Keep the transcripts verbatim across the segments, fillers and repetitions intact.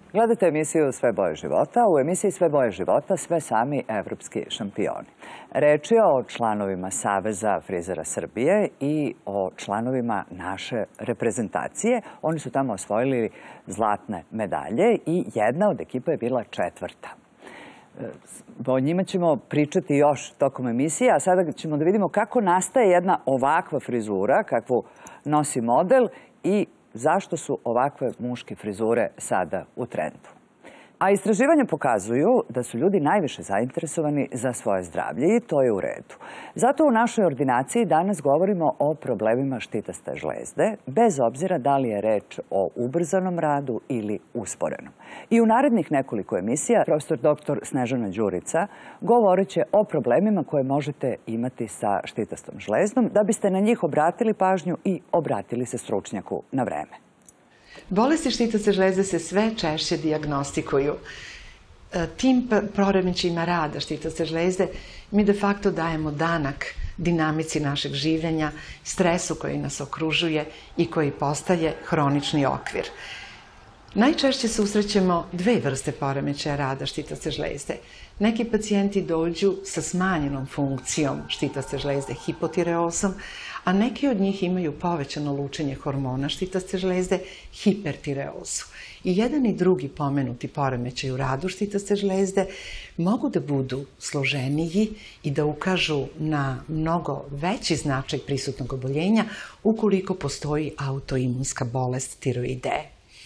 Gledate emisiju Sve boje života. U emisiji Sve boje života sve sami evropski šampioni. Reč je o članovima Saveza frizera Srbije i o članovima naše reprezentacije. Oni su tamo osvojili zlatne medalje i jedna od ekipa je bila četvrta. O njima ćemo pričati još tokom emisije, a sada ćemo da vidimo kako nastaje jedna ovakva frizura, kakvu nosi model i zašto su ovakve muške frizure sada u trendu. A istraživanja pokazuju da su ljudi najviše zainteresovani za svoje zdravlje i to je u redu. Zato u našoj ordinaciji danas govorimo o problemima štitaste žlezde, bez obzira da li je reč o ubrzanom radu ili usporenom. I u narednih nekoliko emisija profesor doktor Snežana Đurica govorit će o problemima koje možete imati sa štitastom žlezdom, da biste na njih obratili pažnju i obratili se stručnjaku na vreme. Bolesti štitaste žlezde se sve češće dijagnostikuju. Tim poremećajima rada štitaste žlezde mi de facto dajemo danak dinamici našeg življenja, stresu koji nas okružuje i koji postaje hronični okvir. Najčešće susrećemo dve vrste poremećaja rada štitaste žlezde. Neki pacijenti dođu sa smanjenom funkcijom štitaste žlezde, hipotireozom, a neki od njih imaju povećano lučenje hormona štitaste žlezde, hipertireozu. I jedan i drugi pomenuti poremećaj u radu štitaste žlezde mogu da budu složeniji i da ukažu na mnogo veći značaj prisutnog oboljenja ukoliko postoji autoimunska bolest tiroideje.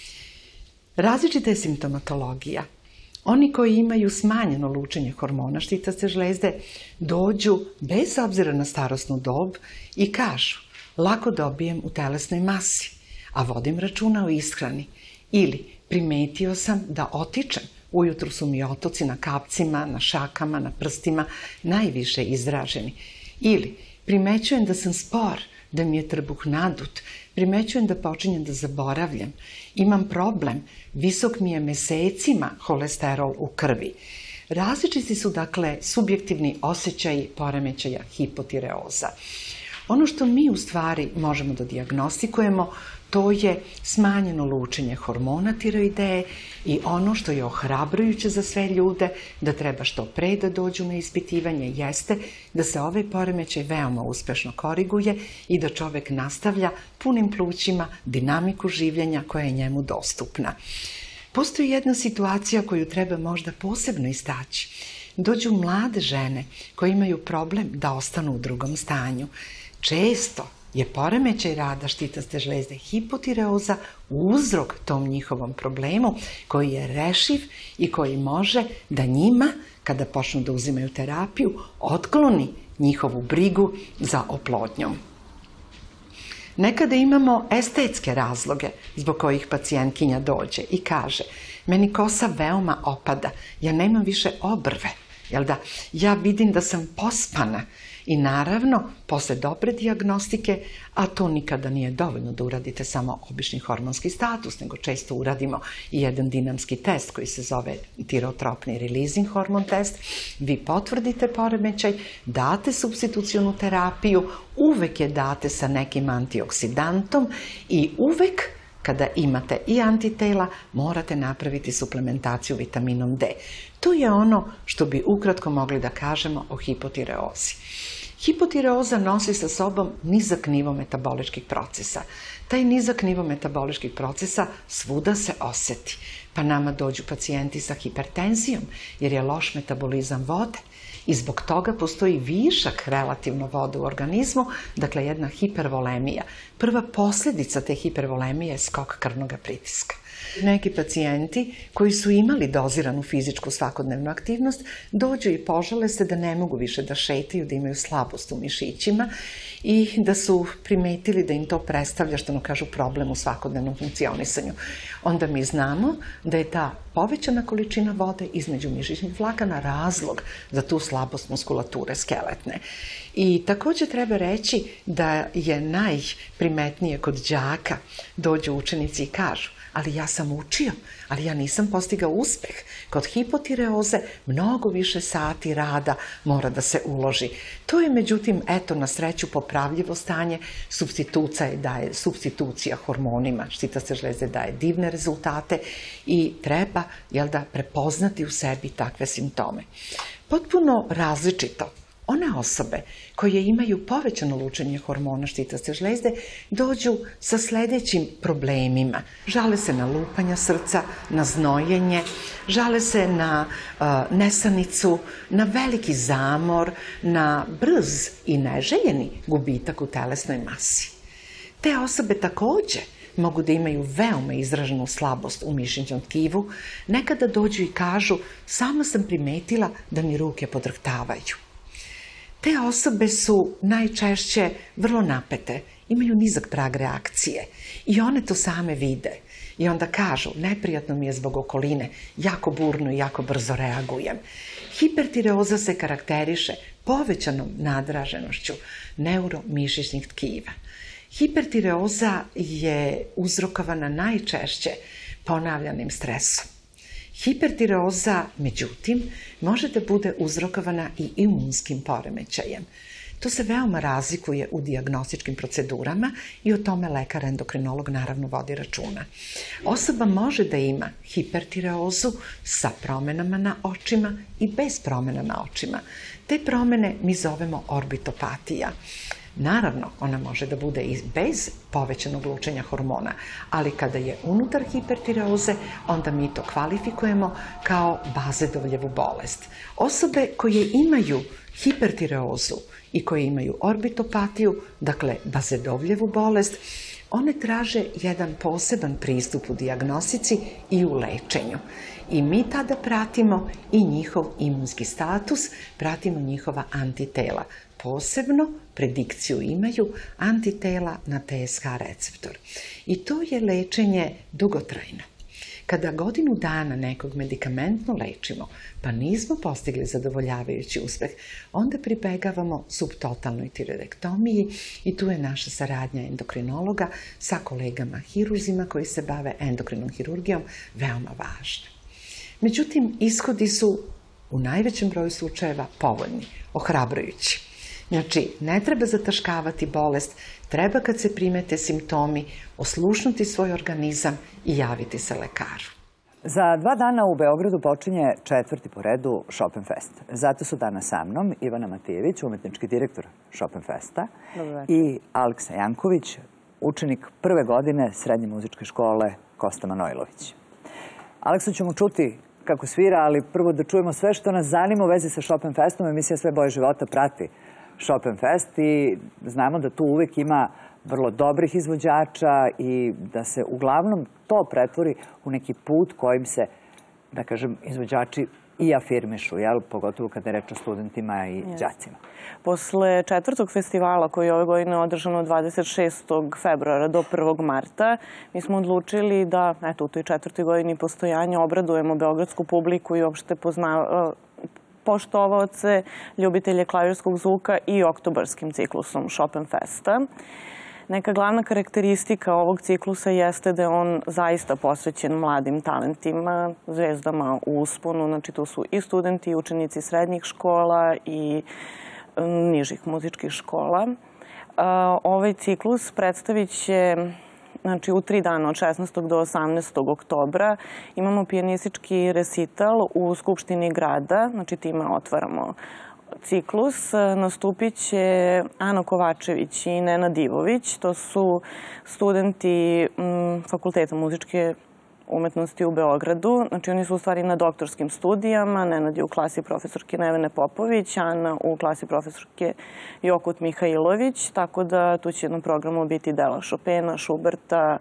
Različita je simptomatologija. Oni koji imaju smanjeno lučenje hormona štitaste žlezde dođu bez obzira na starosnu dob i kažu: lako dobijem u telesnoj masi, a vodim računa o ishrani. Ili primetio sam da otičem, ujutru su mi otoci na kapcima, na šakama, na prstima najviše izraženi. Ili primećujem da sam spor, da mi je trbuh nadut, primećujem da počinjem da zaboravljam, imam problem, visok mi je mesecima holesterol u krvi. Različiti su, dakle, subjektivni osjećaji poremećaja hipotireoza. Ono što mi u stvari možemo da dijagnostikujemo, to je smanjeno lučenje hormona tiroideje i ono što je ohrabrujuće za sve ljude, da treba što pre da dođu na ispitivanje, jeste da se ovaj poremećaj veoma uspešno koriguje i da čovek nastavlja punim plućima dinamiku življenja koja je njemu dostupna. Postoji jedna situacija koju treba možda posebno istaći. Dođu mlade žene koje imaju problem da ostanu u drugom stanju. Često je poremećaj rada štitaste žlezde, hipotireoza, uzrok tom njihovom problemu koji je rešiv i koji može da njima, kada počnu da uzimaju terapiju, otkloni njihovu brigu za oplodnjom. Nekada imamo estetske razloge zbog kojih pacijentkinja dođe i kaže: meni kosa veoma opada, ja nemam više obrve, jel da, ja vidim da sam pospana. I naravno, posle dobre dijagnostike, a to nikada nije dovoljno da uradite samo obični hormonski status, nego često uradimo i jedan dinamski test koji se zove tirotropni releasing hormon test, vi potvrdite poremećaj, date supstitucionu terapiju, uvek je date sa nekim antioksidantom i uvek kada imate i antitela, morate napraviti suplementaciju vitaminom D. To je ono što bi ukratko mogli da kažemo o hipotireozi. Hipotireoza nosi sa sobom nizak nivo metaboličkih procesa. Taj nizak nivo metaboličkih procesa svuda se oseti. Pa nama dođu pacijenti sa hipertenzijom, jer je loš metabolizam vode. I zbog toga postoji višak relativno vode u organizmu, dakle jedna hipervolemija. Prva posljedica te hipervolemije je skok krvnog pritiska. Neki pacijenti koji su imali doziranu fizičku svakodnevnu aktivnost dođu i požale se da ne mogu više da šetaju, da imaju slabost u mišićima i da su primetili da im to predstavlja, što ono kažu, problem u svakodnevnom funkcionisanju. Onda mi znamo da je ta povećana količina vode između mišićnih vlakana razlog za tu slabost muskulature skeletne. I također treba reći da je najprimetnije kod đaka, dođu učenici i kažu: ali ja sam učio, ali ja nisam postigao uspeh. Kod hipotireoze mnogo više sati rada mora da se uloži. To je, međutim, eto, na sreću po popravljivo stanje, supstitucija hormonima štitaste žlezde daje divne rezultate i treba, jel da, prepoznati u sebi takve simptome. Potpuno različito one osobe koje imaju povećano lučenje hormona štitaste žlezde dođu sa sledećim problemima. Žale se na lupanja srca, na znojenje, žale se na uh, nesanicu, na veliki zamor, na brz i neželjeni gubitak u telesnoj masi. Te osobe takođe mogu da imaju veoma izraženu slabost u mišićnom tkivu, nekada dođu i kažu samo sam primetila da mi ruke podrhtavaju. Te osobe su najčešće vrlo napete, imaju nizak prag reakcije i one to same vide. I onda kažu, neprijatno mi je zbog okoline, jako burno i jako brzo reagujem. Hipertireoza se karakteriše povećanom nadraženošću neuromišićnih tkiva. Hipertireoza je uzrokovana najčešće ponavljanim stresom. Hipertireoza, međutim, može da bude uzrokovana i imunskim poremećajem. To se veoma razlikuje u dijagnostičkim procedurama i o tome lekar endokrinolog naravno vodi računa. Osoba može da ima hipertireozu sa promenama na očima i bez promena na očima. Te promene mi zovemo orbitopatija. Naravno, ona može da bude i bez povećanog lučenja hormona, ali kada je unutar hipertireoze, onda mi to kvalifikujemo kao bazedovljevu bolest. Osobe koje imaju hipertireozu i koje imaju orbitopatiju, dakle bazedovljevu bolest, one traže jedan poseban pristup u dijagnostici i u lečenju. I mi tada pratimo i njihov imunski status, pratimo njihova antitela. Posebno predikciju imaju antitela na T S H receptor. I to je lečenje dugotrajno. Kada godinu dana nekog medikamentno lečimo, pa nismo postigli zadovoljavajući uspeh, onda pribegavamo subtotalnoj tiroidektomiji i tu je naša saradnja endokrinologa sa kolegama hirurzima koji se bave endokrinom hirurgijom veoma važna. Međutim, ishodi su u najvećem broju slučajeva povoljni, ohrabrujući. Znači, ne treba zataškavati bolest, treba kad se primete simptomi, oslušnuti svoj organizam i javiti se lekaru. Za dva dana u Beogradu počinje četvrti po redu Chopin Fest. Zato su danas sa mnom Ivana Matijević, umetnički direktor Chopin Festa, i Aleksa Janković, učenik prve godine Srednje muzičke škole Kosta Manojlović. Aleksu ćemo čuti kako svira, ali prvo da čujemo sve što nas zanima u vezi sa Chopin Festom. Emisija Sve boje života prati Chopin Fest i znamo da tu uvek ima vrlo dobrih izvođača i da se uglavnom to pretvori u neki put kojim se, da kažem, izvođači i afirmišu, jel? Pogotovo kada je reč o studentima i đacima. Posle četvrtog festivala koji je ove godine održano od dvadeset šestog februara do prvog marta, mi smo odlučili da, eto, u toj četvrtoj godini postojanja obradujemo beogradsku publiku i uopšte poštovaoce, ljubitelje klavirskog zvuka i oktobarskim ciklusom Chopin Festa. Neka glavna karakteristika ovog ciklusa jeste da je on zaista posvećen mladim talentima, zvezdama u usponu. Znači, tu su i studenti i učenici srednjih škola i nižih muzičkih škola. Ovaj ciklus predstavit će, znači, u tri dana od šesnaestog do osamnaestog oktobra imamo pijanistički resital u Skupštini grada, znači time otvaramo ciklus. Nastupit će Ana Kovačević i Nena Divović. To su studenti Fakulteta muzičke umetnosti u Beogradu. Znači, oni su u stvari na doktorskim studijama. Nenad je u klasi profesorke Nevene Popović, Ana u klasi profesorke Jokut Mihajlović. Tako da tu će jednom programu biti dela Chopina, Schuberta,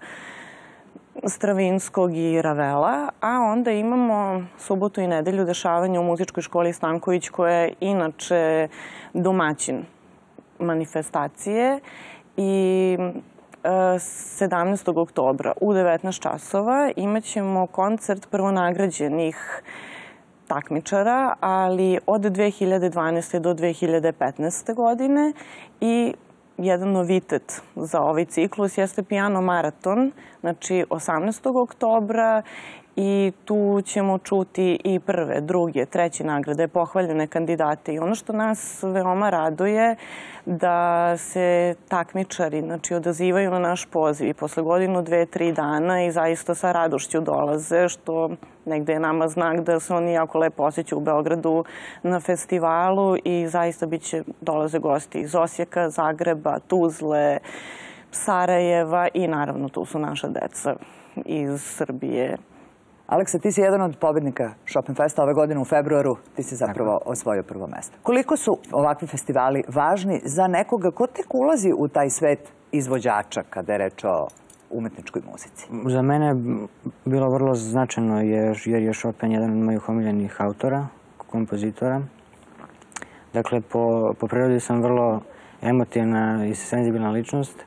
Stravinskog i Ravela, a onda imamo subotu i nedelju dešavanja u muzičkoj školi Stanković, koja je inače domaćin manifestacije, i sedamnaestog oktobra u devetnaest časova imat ćemo koncert prvonagrađenih takmičara, ali od dve hiljade dvanaeste do dve hiljade petnaeste godine, i jedan novitet za ovaj ciklus jeste Piano maraton, znači osamnaestog oktobra, i tu ćemo čuti i prve, druge, treće nagrade, pohvaljene kandidate. I ono što nas veoma raduje da se takmičari, znači, odazivaju na naš poziv i posle godinu, dve, tri dana i zaista sa radošću dolaze, što negde je nama znak da se oni jako lepo osjećaju u Beogradu na festivalu i zaista biće, dolaze gosti iz Osijeka, Zagreba, Tuzle, Sarajeva i naravno tu su naša deca iz Srbije. Aleksa, ti si jedan od pobednika Chopin Festa ove godine u februaru. Ti si zapravo osvojio prvo mesto. Koliko su ovakvi festivali važni za nekoga ko tek ulazi u taj svet izvođača kada je reč o umetničkoj muzici? Za mene je bilo vrlo značajno jer je Chopin jedan od mojih omiljenih autora, kompozitora. Dakle, po, po prirodi sam vrlo emotivna i senzibilna ličnost.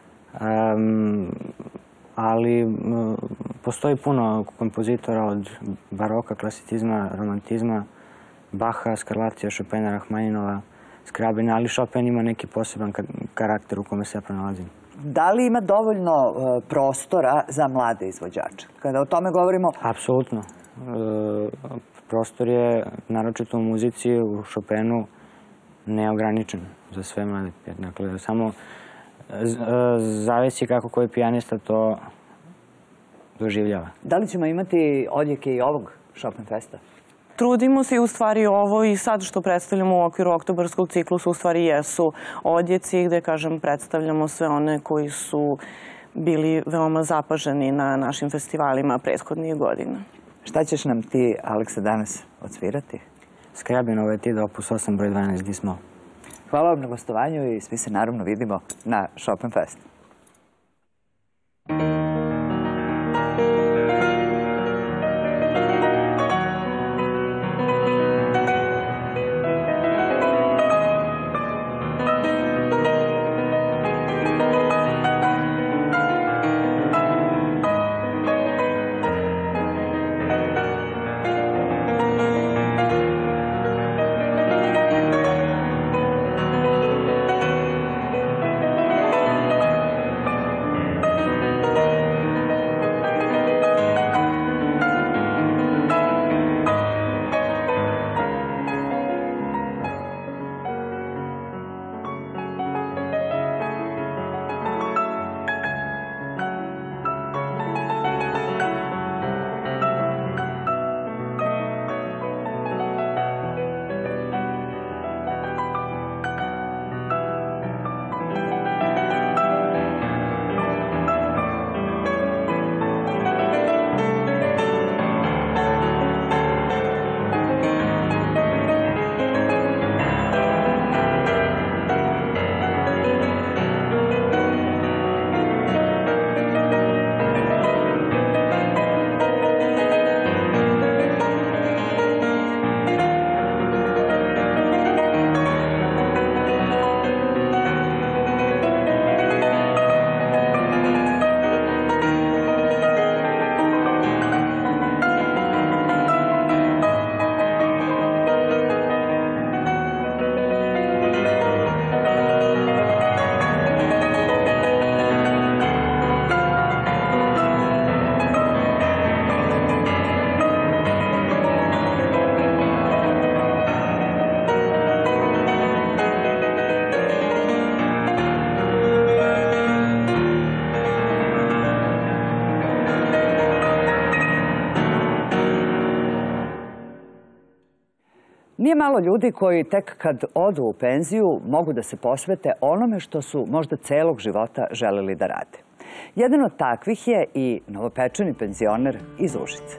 Um, ali postoji puno kompozitora od baroka, klasicizma, romantizma, Baha, Scarlattija, Chopina, Rahmaninova, Skrabina, ali Chopin ima neki poseban karakter u kome se ja pronalazim. Da li ima dovoljno prostora za mlade izvođače? Kada o tome govorimo... Apsolutno. Prostor je, naročito u muzici, u Chopinu, neograničen za sve mlade. Dakle, samo zavisi kako koji pijanista to doživljava. Da li ćemo imati odjeke i ovog Chopin Festa? Trudimo se i u stvari ovo i sad što predstavljamo u okviru oktobarskog ciklusa u stvari jesu odjeci gde, kažem, predstavljamo sve one koji su bili veoma zapaženi na našim festivalima prethodnih godina. Šta ćeš nam ti, Aleksa, danas odsvirati? Skrabinov Etida opus osam broj dvanaest Gismo. Hvala vam na gostovanju i svi se naravno vidimo na Chopin Festu. Nije malo ljudi koji tek kad odu u penziju mogu da se posvete onome što su možda celog života želeli da rade. Jedan od takvih je i novopečeni penzioner iz Užica.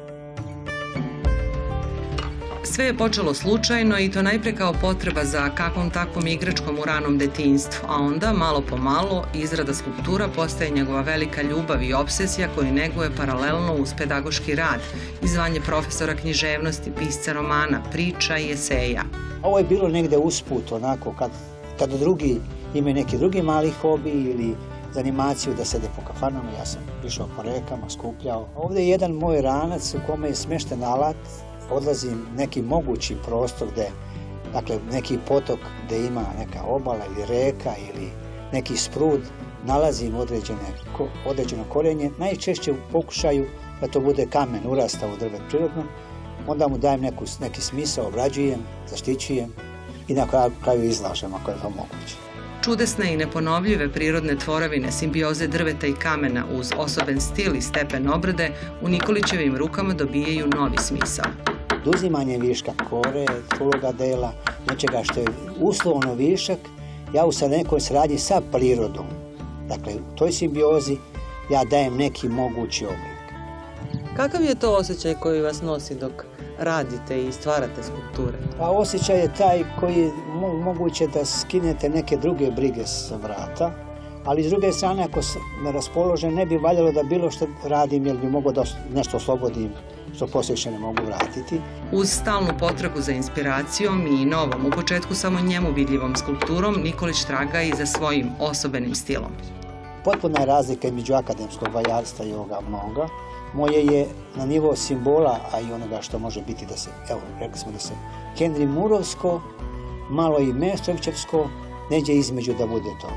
Sve je počelo slučajno i to najpre kao potreba za kakvom takvom igračkom u ranom detinjstvu, a onda, malo po malo, izrada skulptura postaje njegova velika ljubav i obsesija koju neguje paralelno uz pedagoški rad i zvanje profesora književnosti, pisca romana, priča i eseja. Ovo je bilo negde usput, onako, kad, kad drugi imaju neki drugi mali hobi ili za animaciju da sede po kafanama, ja sam išao po rekama, skupljao. Ovde je jedan moj ranac u kome je smešten alat. Odlazim neki mogući prostor gde, dakle, neki potok gde ima neka obala ili reka ili neki sprud, nalazim određene, određeno korenje, najčešće u pokušaju da to bude kamen, urasta u drvet prirodno, onda mu dajem neku, neki smisao, obrađujem, zaštićujem i na kraju izlažem ako je to moguće. Čudesne i neponovljive prirodne tvorevine, simbioze drveta i kamena uz osoben stil i stepen obrade u Nikolićevim rukama dobijaju novi smisao. Uzimanje viška kore, truloga dela, nečega što je uslovno višak, ja u sad nekoj sradnji sa prirodom, dakle u toj simbiozi ja dajem neki mogući oblik. Kakav je to osjećaj koji vas nosi dok radite i stvarate skulpture? A osjećaj je taj koji je moguće da skinete neke druge brige sa vrata, ali s druge strane ako me raspoložen ne bi valjalo da bilo što radim jer bi mogao da nešto oslobodim što poslije više ne mogu vratiti. Uz stalnu potrebu za inspiracijom i novom, u početku samo njemu vidljivom skulpturom, Nikolić traga i za svojim osobenim stilom. Potpuna je razlika između akademskog vajarstva i ovoga mnoga. Moje je na nivo simbola, a i onoga što može biti da se, evo, rekli smo da se Henry Murovsko, malo i Meštrovićevsko, neđe između da bude to.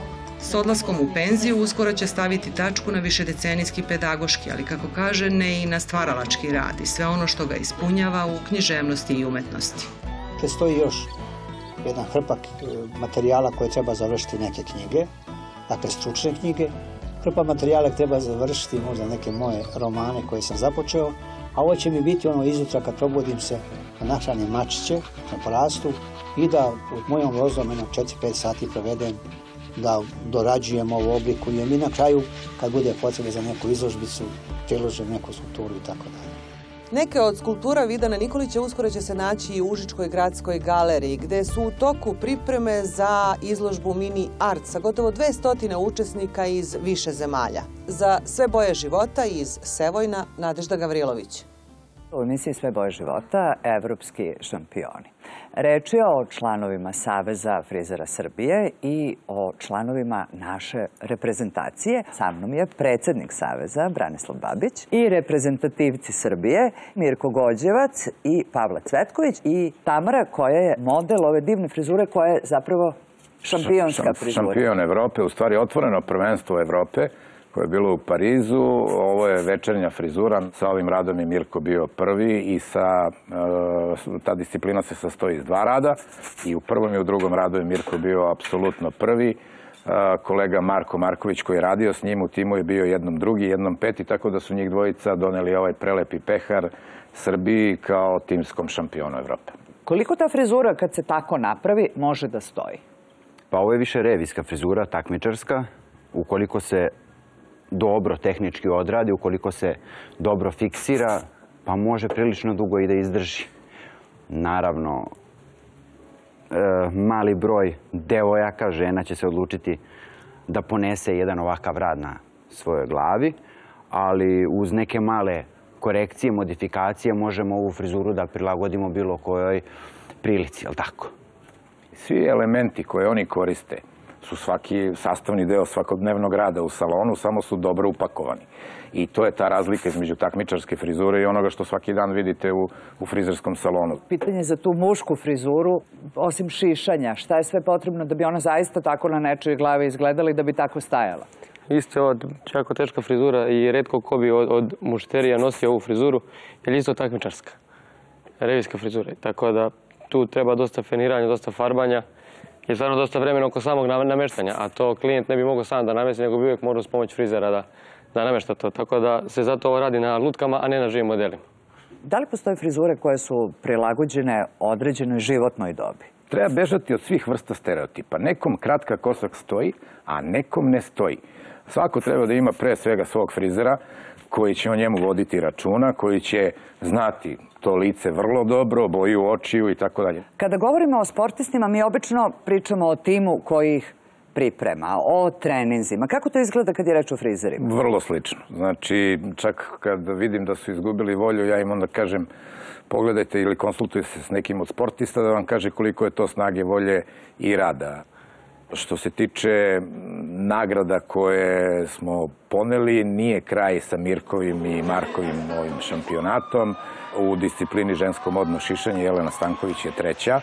S odlaskom u penziju uskoro će staviti tačku na višedecenijski pedagoški, ali kako kaže, ne i na stvaralački rad i sve ono što ga ispunjava u književnosti i umetnosti. Predstoji još jedan hrpak materijala koje treba završiti neke knjige, dakle stručne knjige. Hrpa materijala treba završiti možda neke moje romane koje sam započeo, a ovo će mi biti ono izutra kad probudim se na nahranim mačiće na porastu i da u mojom vozom jedno četiri pet sati provedem da dorađujem ovu obliku i mi na kraju, kad bude potrebe za neku izložbicu, priložem neku skulpturu i tako dalje. Neke od skulptura Vidana Nikolića uskoro će se naći i u Užičkoj gradskoj galeriji, gde su u toku pripreme za izložbu Mini Art sa gotovo dvesta učesnika iz više zemalja. Za Sve boje života iz Sevojna, Nadežda Gavrilović. U emisiji Sve boje života, evropski šampioni. Reč je o članovima Saveza frizera Srbije i o članovima naše reprezentacije. Sa mnom je predsednik Saveza, Branislav Babić, i reprezentativci Srbije, Mirko Gođevac i Pavla Cvetković i Tamara, koja je model ove divne frizure, koja je zapravo šampionska frizura. Šampion Evrope, u stvari otvoreno prvenstvo Evrope, koje je bilo u Parizu. Ovo je večernja frizura. Sa ovim radom je Mirko bio prvi i sa, ta disciplina se sastoji iz dva rada i u prvom i u drugom radu je Mirko bio apsolutno prvi. Kolega Marko Marković koji je radio s njim u timu je bio jednom drugi, jednom peti, tako da su njih dvojica doneli ovaj prelepi pehar Srbiji kao timskom šampionu Evrope. Koliko ta frizura kad se tako napravi može da stoji? Pa ovo je više revijska frizura, takmičarska. Ukoliko se dobro tehnički odradi, ukoliko se dobro fiksira, pa može prilično dugo i da izdrži. Naravno, mali broj devojaka, žena će se odlučiti da ponese jedan ovakav rad na svojoj glavi, ali uz neke male korekcije, modifikacije možemo ovu frizuru da prilagodimo bilo kojoj prilici, jel' tako? Svi elementi koje oni koriste su svaki sastavni deo svakodnevnog rada u salonu, samo su dobro upakovani. I to je ta razlika između takmičarske frizure i onoga što svaki dan vidite u, u frizerskom salonu. Pitanje za tu mušku frizuru, osim šišanja, šta je sve potrebno da bi ona zaista tako na nečoj glavi izgledala i da bi tako stajala? Isto je ovo jako teška frizura i retko ko bi od, od mušterija nosio ovu frizuru, jer je isto takmičarska, revijska frizura. Tako da tu treba dosta feniranja, dosta farbanja. Je stvarno dosta vremena oko samog nameštanja, a to klijent ne bi mogao sam da namesti, nego bi uvijek morao s pomoć frizera da, da namešta to. Tako da se zato ovo radi na lutkama, a ne na živim modelima. Da li postoje frizure koje su prilagođene određenoj životnoj dobi? Treba bežati od svih vrsta stereotipa. Nekom kratka kosa stoji, a nekom ne stoji. Svako treba da ima pre svega svog frizera koji će o njemu voditi računa, koji će znati to lice vrlo dobro, boju očiju i tako dalje. Kada govorimo o sportistima, mi obično pričamo o timu koji ih priprema, o treninzima. Kako to izgleda kad je reč o frizerima? Vrlo slično. Znači, čak kad vidim da su izgubili volju, ja im onda kažem pogledajte ili konsultujte se s nekim od sportista da vam kaže koliko je to snage, volje i rada. Što se tiče nagrada koje smo poneli, nije kraj sa Mirkovim i Markovim ovim šampionatom. U disciplini žensko modno šišanje Jelena Stanković je treća,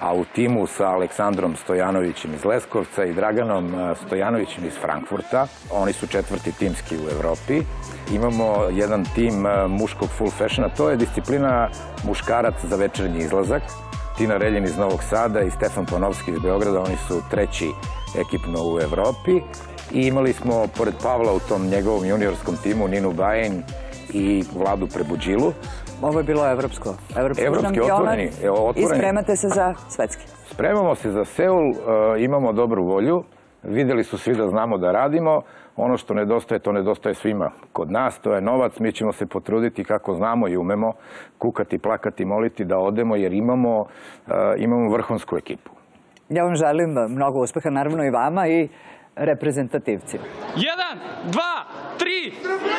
a u timu sa Aleksandrom Stojanovićem iz Leskovca i Draganom Stojanovićem iz Frankfurta. Oni su četvrti timski u Evropi. Imamo jedan tim muškog full fashiona, to je disciplina muškarac za večernji izlazak. Tina Reljin iz Novog Sada i Stefan Panovski iz Beograda, oni su treći ekipno u Evropi. I imali smo, pored Pavla, u tom njegovom juniorskom timu Ninu Bajin i Vladu Prebuđilu. Ovo je bilo evropsko, evropski šampionat i spremate se za svetski. Spremamo se za Seul, imamo dobru volju, videli su svi da znamo da radimo. Ono što nedostaje, to nedostaje svima kod nas, to je novac. Mi ćemo se potruditi kako znamo i umemo, kukati, plakati, moliti da odemo, jer imamo, imamo vrhunsku ekipu. Ja vam želim mnogo uspeha, naravno i vama i reprezentativcima. Jedan, dva, tri!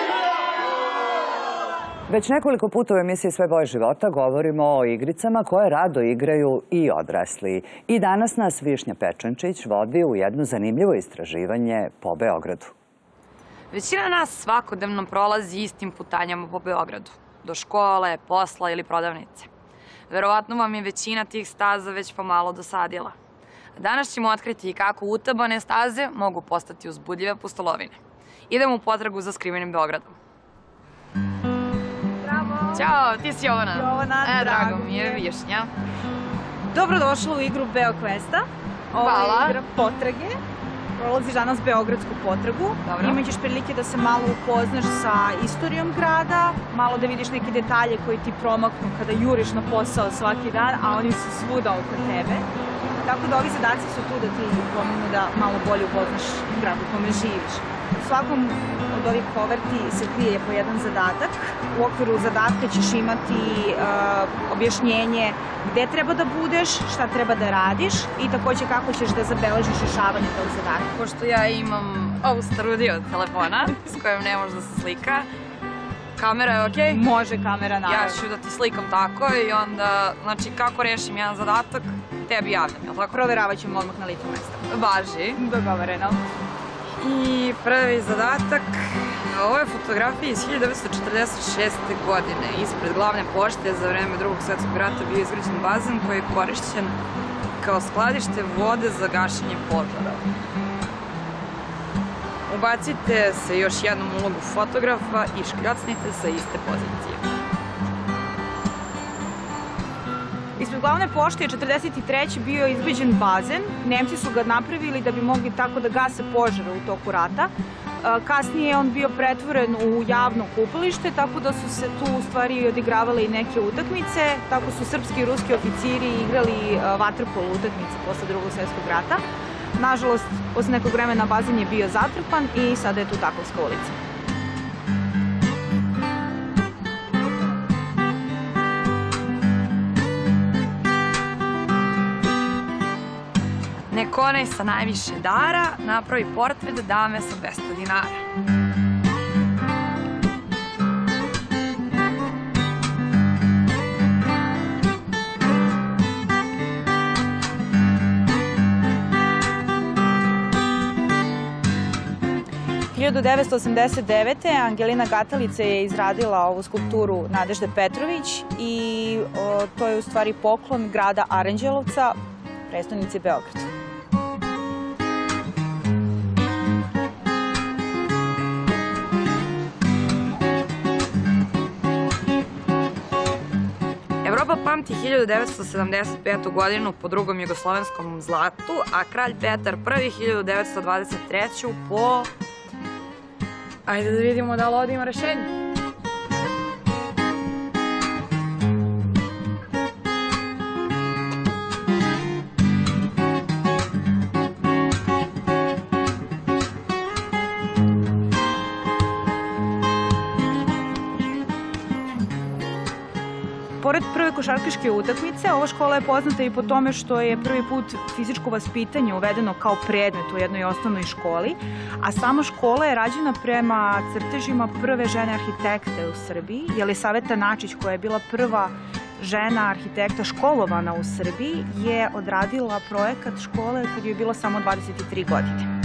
Već nekoliko puta u emisiji Sve boje života govorimo o igricama koje rado igraju i odrasli. I danas nas Višnja Pečančić vodi u jedno zanimljivo istraživanje po Beogradu. Većina nas svakodnevno prolazi istim putanjama po Beogradu. Do škole, posla ili prodavnice. Verovatno vam je većina tih staza već pomalo dosadila. Danas ćemo otkriti kako utabane staze mogu postati uzbudljive pustolovine. Idemo u potragu za skrivenim Beogradom. Ćao, ti si Jovana. Jovana, e, drago, drago mi je, Višnja. Dobrodošla u igru BeoQuesta. Ovo je igra potrage. Prolaziš danas beogradsku potragu. Dobro. Imaćeš prilike da se malo upoznaš sa istorijom grada, malo da vidiš neke detalje koji ti promaknu kada juriš na posao svaki dan, a oni su svuda oko tebe. Tako da ovi zadaci su tu da ti pomenu da malo bolje upoznaš grad u kome živiš. U svakom od ovih koverti se krije po jedan zadatak. U okviru zadatka ćeš imati uh, objašnjenje gde treba da budeš, šta treba da radiš i takođe kako ćeš da zabeležiš rešavanje tog zadatka. Pošto ja imam ovu staru dio telefona s kojom ne može da se slika, kamera je okej? Može kamera, naravno. Ja ću da ti slikam tako i onda, znači kako rešim jedan zadatak, tebi javljam, jel tako? Proveravat ćemo odmah na licu mesta. Važi. Dogovoreno. I prvi zadatak, ovo je fotografija iz hiljadu devetsto četrdeset šeste. godine. Ispred glavne pošte za vreme drugog svetskog rata bio izgrađen bazen koji je korišćen kao skladište vode za gašenje požara. Ubacite se još jednom ulogu fotografa i škljocnite sa iste pozicije. Ispred glavne pošte je četrdeset treće. bio izgrađen bazen. Nemci su ga napravili da bi mogli tako da gase požare u toku rata. Kasnije je on bio pretvoren u javno kupalište, tako da su se tu u stvari odigravale i neke utakmice. Tako su srpski i ruski oficiri igrali vaterpolo utakmice posle drugog svjetskog rata. Nažalost, posle nekog vremena bazen je bio zatrpan i sada je tu Takovska ulica. Nek onaj sa najviše dara napravi portret dame sa dvesta dinara. hiljadu devetsto osamdeset devete. Angelina Gatalica je izradila ovu skulpturu Nadežde Petrović i o, to je u stvari poklon grada Aranđelovca, prestonici Beogradu. Evropa pamti hiljadu devetsto sedamdeset petu. godinu po drugom jugoslovenskom zlatu, a kralj Petar prvi hiljadu devetsto dvadeset treću. po... Ajde da vidimo da li ovdje ima rešenje. Pored prve košarkaške utakmice, ova škola je poznata i po tome što je prvi put fizičko vaspitanje uvedeno kao predmet u jednoj osnovnoj školi, a sama škola je rađena prema crtežima prve žene arhitekte u Srbiji. Jelisaveta Načić, koja je bila prva žena arhitekta školovana u Srbiji, je odradila projekat škole kad je bilo samo dvadeset tri godine.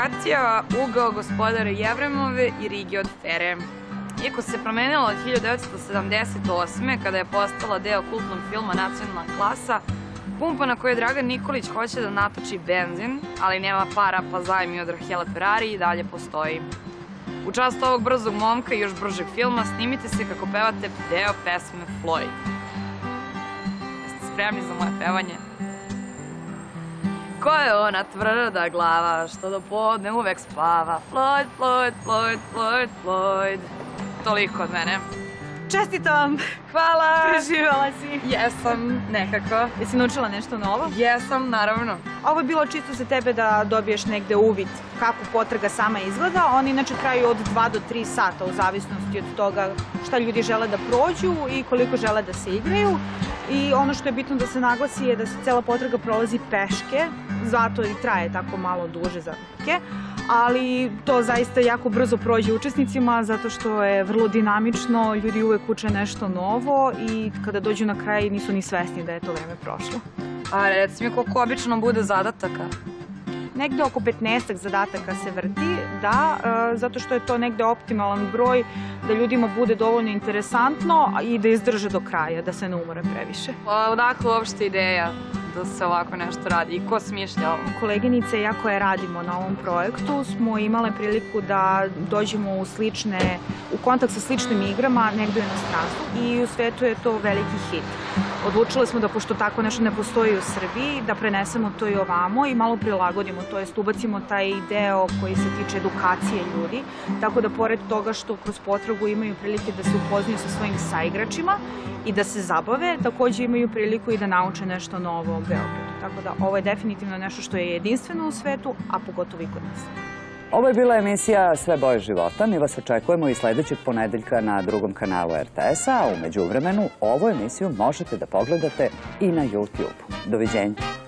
lokacija, ugao Gospodare Jevremove i Rige od Fere. Iako se promenila od hiljadu devetsto sedamdeset osme. kada je postala deo kultnog filma Nacionalna klasa, pumpa na kojoj Dragan Nikolić hoće da natoči benzin, ali nema para pa zajmi od Rahele Ferrari i dalje postoji. U čast ovog brzog momka i još bržeg filma snimite se kako pevate deo pesme Floyd. Jeste spremni za moje pevanje? Ko je ona tvrda glava što do podne uvek spava? Floyd, Floyd, Floyd, Floyd, Floyd. Toliko od mene. Čestitam! Hvala! Preživala si. Jesam, nekako. Jesi naučila nešto novo? Jesam, naravno. Ovo je bilo čisto za tebe da dobiješ negde uvid kako potraga sama izgleda. Oni inače traju od dva do tri sata u zavisnosti od toga šta ljudi žele da prođu i koliko žele da se igraju. I ono što je bitno da se naglasi je da se cela potraga prolazi peške, zato i traje tako malo duže za peške. Ali to zaista jako brzo prođe učesnicima zato što je vrlo dinamično, ljudi uvek uče nešto novo i kada dođu na kraj nisu ni svesni da je to vreme prošlo. A reci mi koliko obično bude zadataka? Negde oko petnaestak zadataka se vrti, da, zato što je to negde optimalan broj da ljudima bude dovoljno interesantno i da izdrže do kraja, da se ne umore previše. Odakle uopšte ideja da se ovako nešto radi i ko smišlja ovo? Koleginice, ja koje radimo na ovom projektu, smo imale priliku da dođemo u slične, u kontakt sa sličnim igrama negde u inostranstvu i u svetu je to veliki hit. Odlučili smo da, pošto tako nešto ne postoji u Srbiji, da prenesemo to i ovamo i malo prilagodimo, to jest ubacimo taj deo koji se tiče edukacije ljudi, tako da pored toga što kroz potragu imaju prilike da se upoznaju sa svojim saigračima i da se zabave, takođe imaju priliku i da nauče nešto novo o Beogradu. Tako da ovo je definitivno nešto što je jedinstveno u svetu, a pogotovo i kod nas. Ovo je bila emisija Sve boje života. Mi vas očekujemo i sledećeg ponedeljka na drugom kanalu R T S-a, a u međuvremenu ovu emisiju možete da pogledate i na YouTube. Doviđenja.